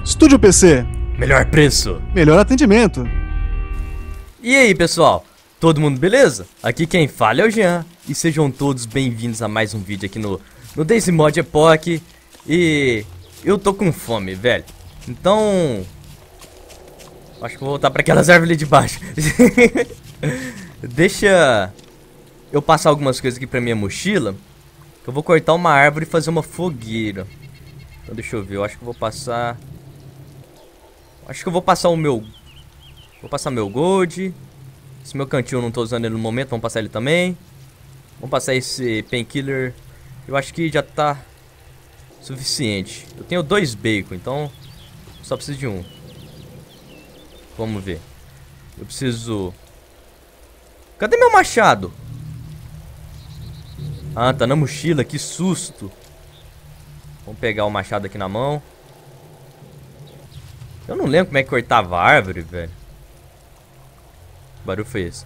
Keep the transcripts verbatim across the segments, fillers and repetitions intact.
Estúdio P C. Melhor preço. Melhor atendimento. E aí, pessoal? Todo mundo beleza? Aqui quem fala é o Jean. E sejam todos bem-vindos a mais um vídeo aqui no, no DayzMod Epoch. E eu tô com fome, velho. Então... acho que vou voltar pra aquelas árvores ali de baixo. Deixa eu passar algumas coisas aqui pra minha mochila. Que eu vou cortar uma árvore e fazer uma fogueira. Então deixa eu ver, eu acho que eu vou passar... Acho que eu vou passar o meu... Vou passar meu gold. Esse meu cantil eu não tô usando ele no momento, vamos passar ele também. Vamos passar esse painkiller. Eu acho que já tá suficiente. Eu tenho dois bacon, então só preciso de um. Vamos ver. Eu preciso... Cadê meu machado? Ah, tá na mochila, que susto. Vamos pegar o machado aqui na mão. Eu não lembro como é que cortava a árvore, velho. Que barulho foi esse?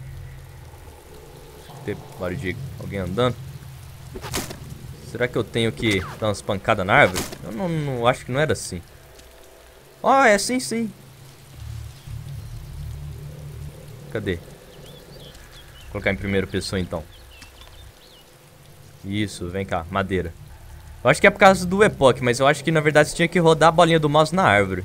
Tem barulho de alguém andando. Será que eu tenho que dar umas pancadas na árvore? Eu não, não acho que não era assim. Ó, oh, é assim sim. Cadê? Vou colocar em primeira pessoa então. Isso, vem cá, madeira. Eu acho que é por causa do Epoch, mas eu acho que na verdade você tinha que rodar a bolinha do mouse na árvore.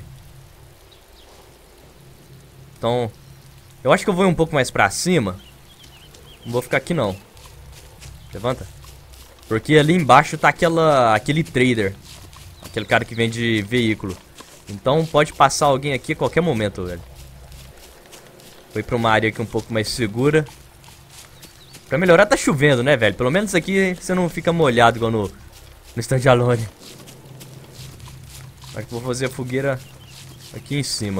Então, eu acho que eu vou ir um pouco mais pra cima. Não vou ficar aqui não. Levanta. Porque ali embaixo tá aquela, aquele trader. Aquele cara que vende veículo. Então pode passar alguém aqui a qualquer momento, velho. Foi pra uma área aqui um pouco mais segura. Pra melhorar tá chovendo, né, velho? Pelo menos aqui você não fica molhado igual no, no Standalone. Acho que vou fazer a fogueira aqui em cima.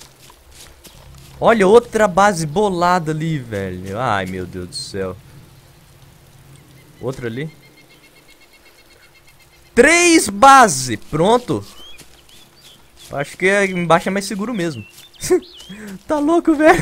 Olha, outra base bolada ali, velho. Ai, meu Deus do céu. Outra ali. Três bases. Pronto. Acho que embaixo é mais seguro mesmo. Tá louco, velho.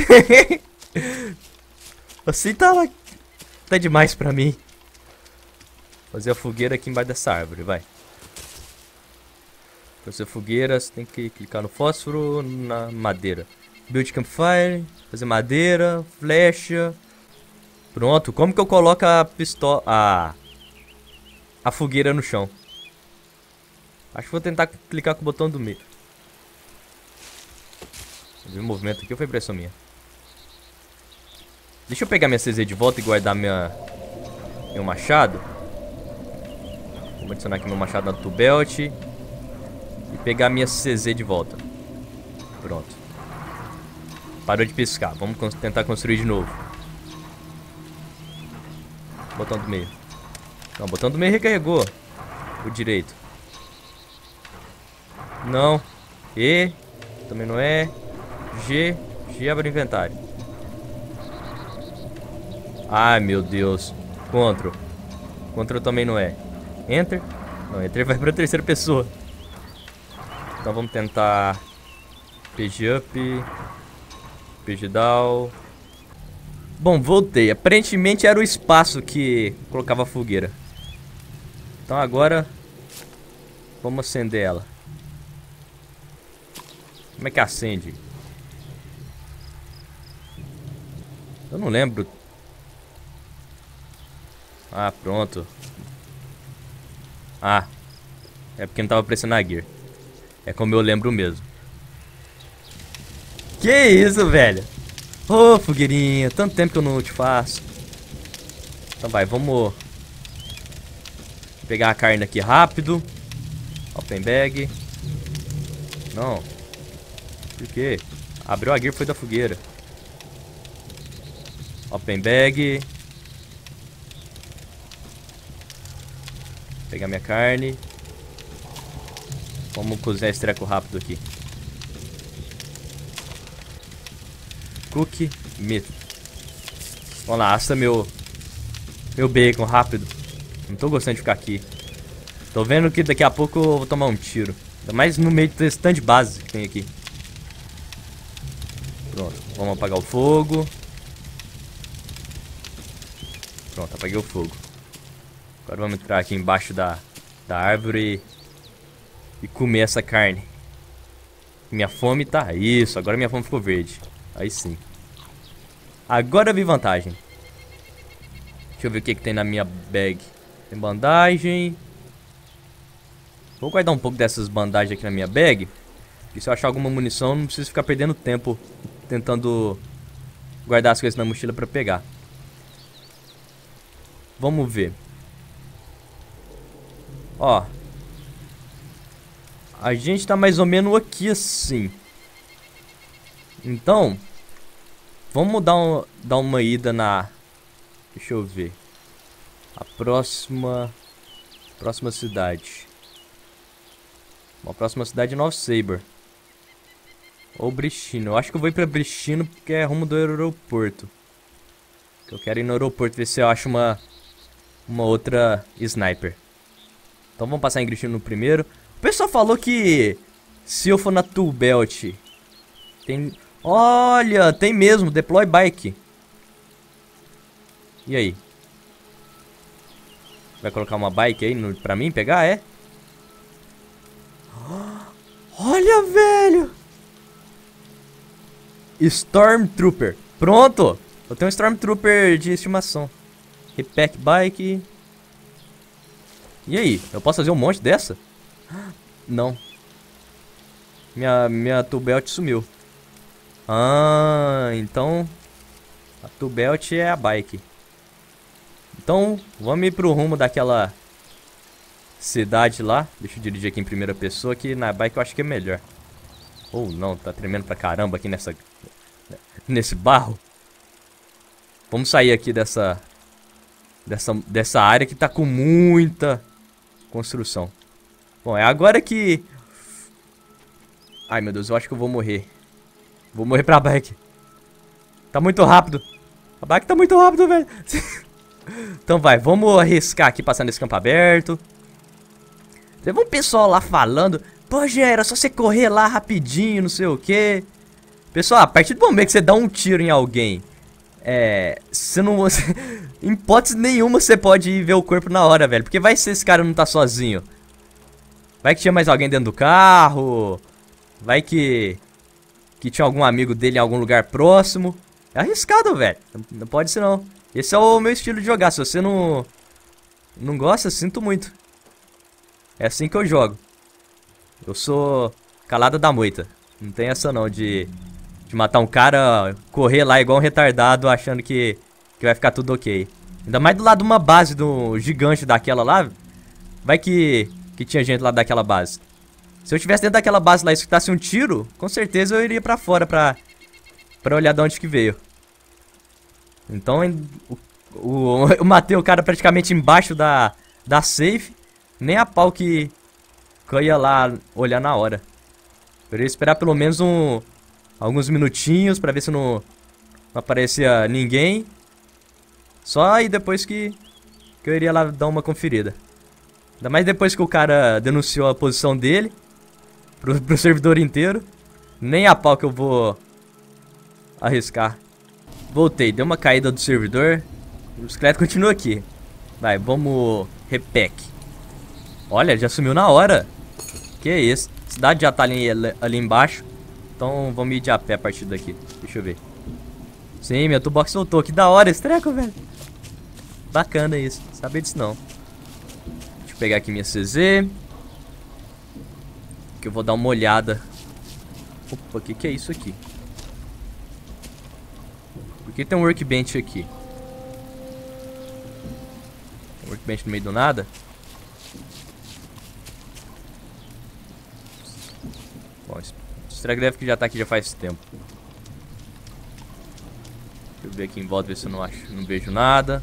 Assim tá, tá demais pra mim. Fazer a fogueira aqui embaixo dessa árvore, vai. Fazer a fogueira, você tem que clicar no fósforo, na madeira. Build campfire, fazer madeira, flecha. Pronto, como que eu coloco a pistola, a, a fogueira no chão? Acho que vou tentar clicar com o botão do meio. O movimento aqui ou foi impressão minha? Deixa eu pegar minha C Z de volta e guardar minha, meu machado. Vou adicionar aqui meu machado na tool belt. E pegar minha C Z de volta. Pronto. Parou de piscar. Vamos tentar construir de novo. Botão do meio. Não, o botão do meio recarregou. O direito. Não. E. Também não é. G. G abre o inventário. Ai, meu Deus. Ctrl. Ctrl também não é. Enter. Não, Enter vai pra terceira pessoa. Então vamos tentar. Page up. Page down. Bom, voltei. Aparentemente era o espaço que colocava a fogueira. Então agora vamos acender ela. Como é que acende? Eu não lembro. Ah, pronto. Ah, é porque não tava pressionando a gear. É como eu lembro mesmo. Que isso, velho? Ô, oh, fogueirinha, tanto tempo que eu não te faço. Então vai, vamos pegar a carne aqui rápido. Open bag. Não. Por quê? Abriu a gear, foi da fogueira. Open bag. Pegar minha carne. Vamos cozinhar esse treco rápido aqui. Cook meat. Vamos lá, assa meu Meu bacon rápido. Não tô gostando de ficar aqui. Tô vendo que daqui a pouco eu vou tomar um tiro. Ainda mais no meio desse tanto de base que tem aqui. Pronto, vamos apagar o fogo. Pronto, apaguei o fogo. Agora vamos entrar aqui embaixo da, da árvore e comer essa carne. Minha fome tá... Isso, agora minha fome ficou verde. Aí sim. Agora eu vi vantagem. Deixa eu ver o que, que tem na minha bag. Tem bandagem. Vou guardar um pouco dessas bandagens aqui na minha bag. E se eu achar alguma munição, não preciso ficar perdendo tempo tentando guardar as coisas na mochila pra pegar. Vamos ver. Ó. A gente tá mais ou menos aqui assim. Então, vamos dar, um, dar uma ida na... Deixa eu ver. A próxima... Próxima cidade. A próxima cidade é Nova Saber. Ou Bristino. Eu acho que eu vou ir pra Bristino porque é rumo do aeroporto. Eu quero ir no aeroporto ver se eu acho uma... Uma outra sniper. Então vamos passar em Bristino no primeiro. O pessoal falou que... Se eu for na Tool Belt... Tem... Olha, tem mesmo, deploy bike. E aí? Vai colocar uma bike aí no, pra mim pegar, é? Olha, velho! Stormtrooper. Pronto! Eu tenho um Stormtrooper de estimação. Repack bike. E aí? Eu posso fazer um monte dessa? Não. Minha, minha tool belt sumiu. Ah, então a tool belt é a bike. Então, vamos ir pro rumo daquela cidade lá. Deixa eu dirigir aqui em primeira pessoa, que na bike eu acho que é melhor. Ou não, tá tremendo pra caramba aqui nessa... Nesse barro. Vamos sair aqui dessa... Dessa, dessa área que tá com muita construção. Bom, é agora que... Ai, meu Deus, eu acho que eu vou morrer. Vou morrer pra bike. Tá muito rápido. A bike tá muito rápido, velho. Então vai, vamos arriscar aqui passar nesse campo aberto. Teve um pessoal lá falando: pô, Jean, era só você correr lá rapidinho, não sei o que. Pessoal, a partir do momento que você dá um tiro em alguém, é... Você não... Em hipótese nenhuma você pode ir ver o corpo na hora, velho. Porque vai ser esse cara não tá sozinho. Vai que tinha mais alguém dentro do carro. Vai que... Que tinha algum amigo dele em algum lugar próximo. É arriscado, velho. Não pode ser não. Esse é o meu estilo de jogar. Se você não... Não gosta, sinto muito. É assim que eu jogo. Eu sou calada da moita. Não tem essa não de... De matar um cara, correr lá igual um retardado, achando que... Que vai ficar tudo ok. Ainda mais do lado de uma base do gigante daquela lá. Vai que... Que tinha gente lá daquela base. Se eu estivesse dentro daquela base lá e escutasse um tiro, com certeza eu iria pra fora pra... Pra olhar de onde que veio. Então, o, o, eu matei o cara praticamente embaixo da... Da safe. Nem a pau que... Que eu ia lá olhar na hora. Eu ia esperar pelo menos um... Alguns minutinhos pra ver se não... Não aparecia ninguém. Só aí depois que... Que eu iria lá dar uma conferida. Ainda mais depois que o cara denunciou a posição dele pro, pro servidor inteiro. Nem a pau que eu vou arriscar. Voltei, deu uma caída do servidor. O esqueleto continua aqui. Vai, vamos... Repack. Olha, já sumiu na hora. Que isso. A cidade já tá ali, ali embaixo. Então vamos ir de a pé a partir daqui. Deixa eu ver. Sim, minha toolbox soltou. Que da hora esse treco, velho. Bacana isso. Sabia disso não. Deixa eu pegar aqui minha C Z. Que eu vou dar uma olhada. Opa, o que, que é isso aqui? Por que tem um workbench aqui? Um workbench no meio do nada? Bom, esse Strag deve que já tá aqui já faz tempo. Deixa eu ver aqui em volta, ver se eu não acho, não vejo nada.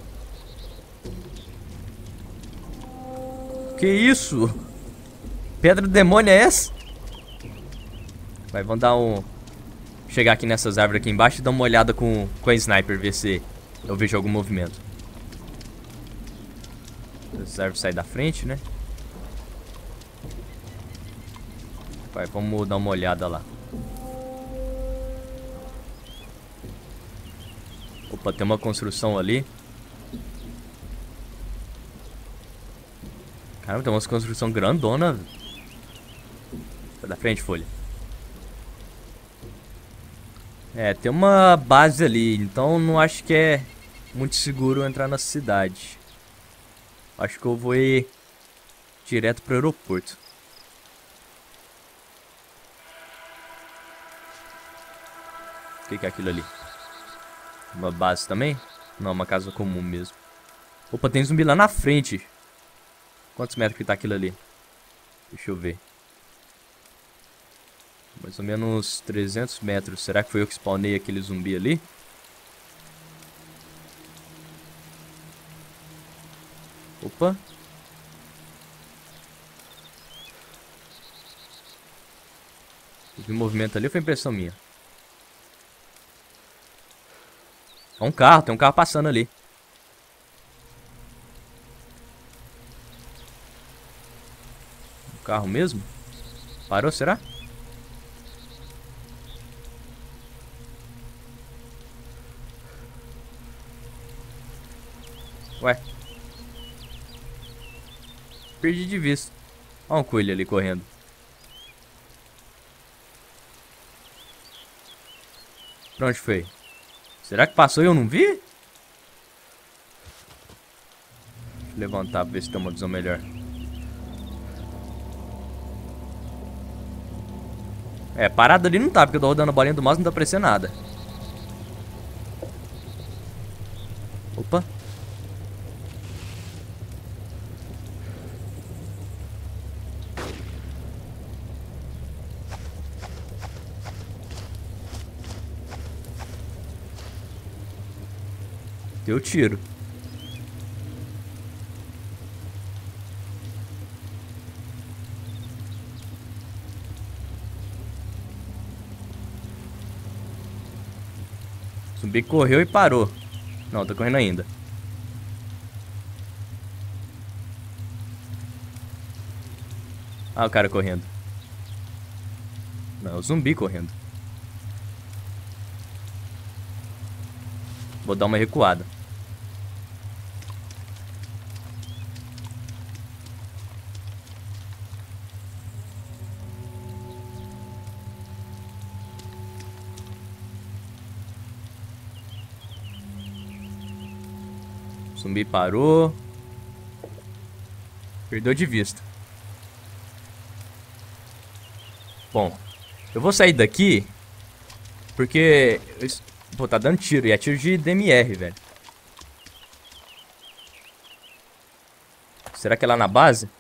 Que isso? Pedra do demônio é essa? Vai, vamos dar um... Chegar aqui nessas árvores aqui embaixo e dar uma olhada com, com a sniper, ver se eu vejo algum movimento. As árvores saem da frente, né? Vai, vamos dar uma olhada lá. Opa, tem uma construção ali. Caramba, tem uma construção grandona. Sai da frente, folha. É, tem uma base ali, então não acho que é muito seguro entrar na cidade. Acho que eu vou ir direto pro aeroporto. O que que é aquilo ali? Uma base também? Não, uma casa comum mesmo. Opa, tem zumbi lá na frente. Quantos metros que tá aquilo ali? Deixa eu ver. Mais ou menos trezentos metros. Será que foi eu que spawnei aquele zumbi ali? Opa. Eu vi movimento ali ou foi impressão minha? É um carro, tem um carro passando ali. Um carro mesmo? Parou, será? Ué. Perdi de vista. Olha um coelho ali correndo. Pra onde foi? Será que passou e eu não vi? Deixa eu levantar pra ver se tem uma visão melhor. É, parado ali não tá, porque eu tô rodando a bolinha do mouse e não tá aparecendo nada. Opa. Deu tiro. O zumbi correu e parou. Não, tá correndo ainda. Ah, o cara correndo. Não, o zumbi correndo. Vou dar uma recuada. O zumbi parou. Perdeu de vista. Bom, eu vou sair daqui porque... Pô, tá dando tiro. E é tiro de D M R, velho. Será que é lá na base?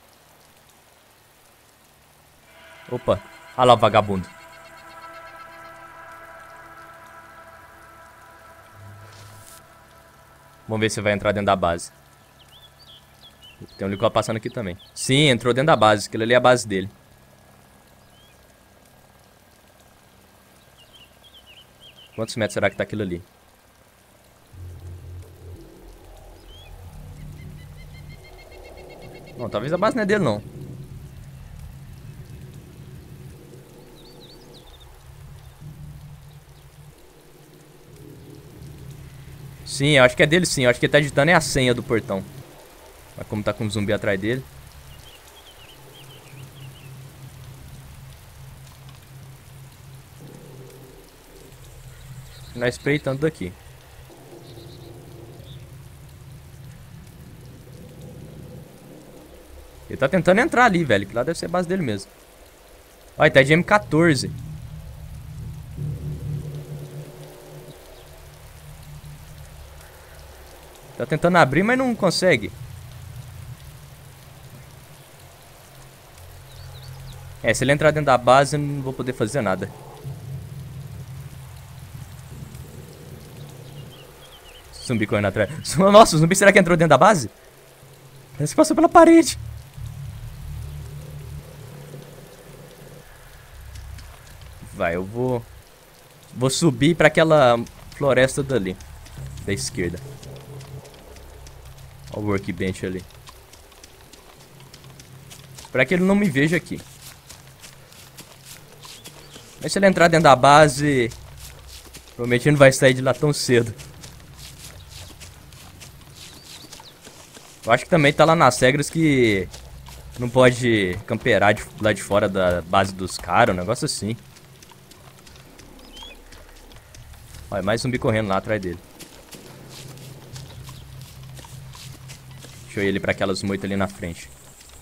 Opa. Olha lá o vagabundo. Vamos ver se vai entrar dentro da base. Tem um licor passando aqui também. Sim, entrou dentro da base. Aquilo ali é a base dele. Quantos metros será que tá aquilo ali? Não, talvez a base não é dele, não. Sim, eu acho que é dele sim. Eu acho que ele tá digitando é a senha do portão. Mas como tá com um zumbi atrás dele. Nós espreitando daqui. Ele tá tentando entrar ali, velho. Que lá deve ser a base dele mesmo. Olha, tá de M quatorze. Tá tentando abrir, mas não consegue. É, se ele entrar dentro da base, eu não vou poder fazer nada. Zumbi correndo atrás. Nossa, o zumbi será que entrou dentro da base? Parece que passou pela parede. Vai, eu vou... Vou subir pra aquela floresta dali. Da esquerda. Olha o workbench ali. Pra que ele não me veja aqui. Mas se ele entrar dentro da base... Provavelmente ele não vai sair de lá tão cedo. Eu acho que também tá lá nas regras que... Não pode camperar de, lá de fora da base dos caras, um negócio assim. Olha, mais zumbi correndo lá atrás dele. Deixa eu ir ele pra aquelas moitas ali na frente.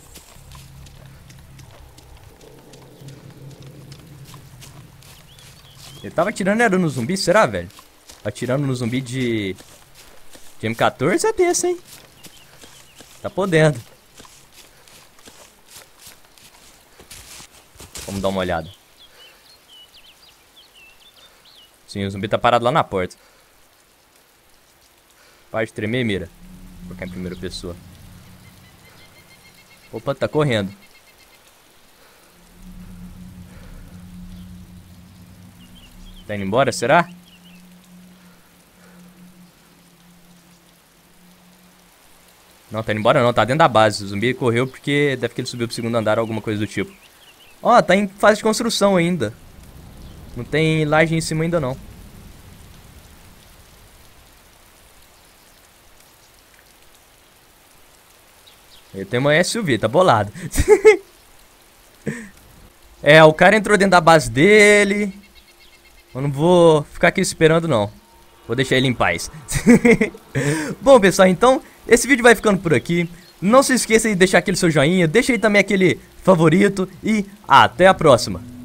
Ele tava atirando, era no zumbi, será, velho? Atirando no zumbi de... de M quatorze é desse, hein? Tá podendo. Vamos dar uma olhada. Sim, o zumbi tá parado lá na porta. Para de tremer, mira. Vou colocar em primeira pessoa. Opa, tá correndo. Tá indo embora, será? Não, tá indo embora não, tá dentro da base. O zumbi correu porque deve que ele subiu pro segundo andar ou alguma coisa do tipo. Ó, tá em fase de construção ainda. Não tem laje em cima ainda não. Ele tem uma S U V, tá bolado. É, o cara entrou dentro da base dele. Eu não vou ficar aqui esperando não. Vou deixar ele em paz. Bom, pessoal, então esse vídeo vai ficando por aqui. Não se esqueça de deixar aquele seu joinha. Deixa aí também aquele favorito. E até a próxima.